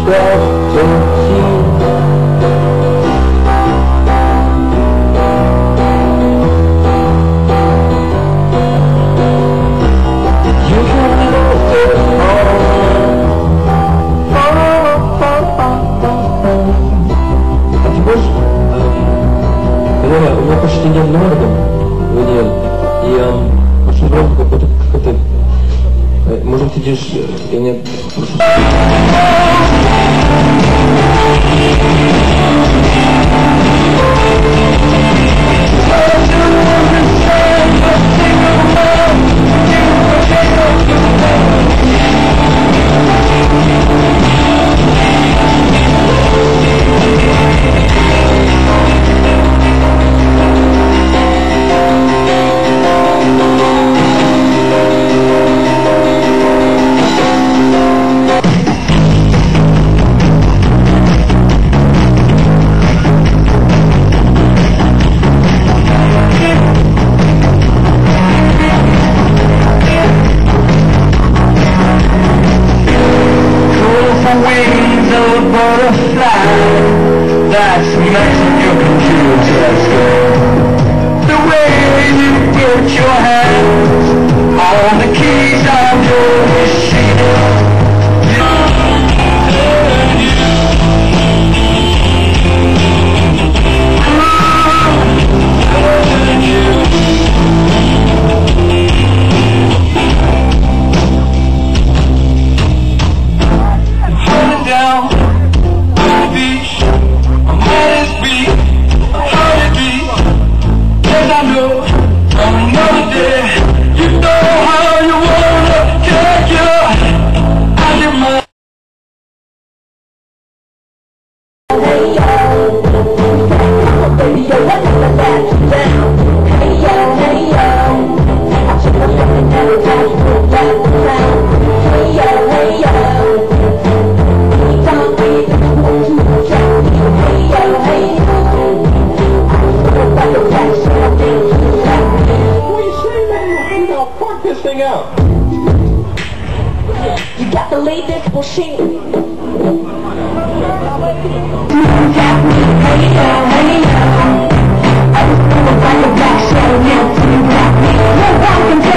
У меня почти нет номера, и очень громко какой-то... Может, ты идешь... Я не... Wings of a butterfly, that's amazing you can do just the way you put your hands on the keys of your machine. Down the beach, I'm at his beat, I'm hard to beat, 'cause I know from another day, you know how you wanna take you out your mind. Hey yo, baby, yo, what is that down? Hey yo, I should have looking at it, I put that down. Hey yo, this thing out. You got to leave this bullshit. I was born by the black show, now you got me. No one can